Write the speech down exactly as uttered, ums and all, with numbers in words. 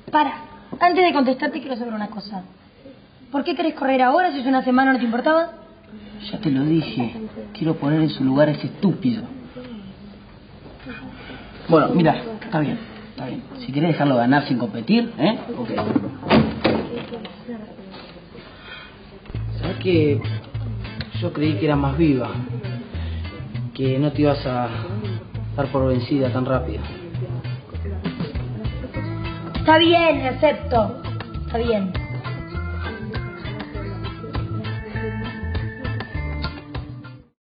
Para, antes de contestarte quiero saber una cosa. ¿Por qué querés correr ahora si hace una semana no te importaba? Ya te lo dije. Quiero poner en su lugar a ese estúpido. Bueno, mira, está bien, está bien. Si querés dejarlo ganar sin competir, ¿eh? Ok. ¿Sabes qué? Yo creí que era más viva. Que no te ibas a dar por vencida tan rápido. Está bien, acepto. Está bien.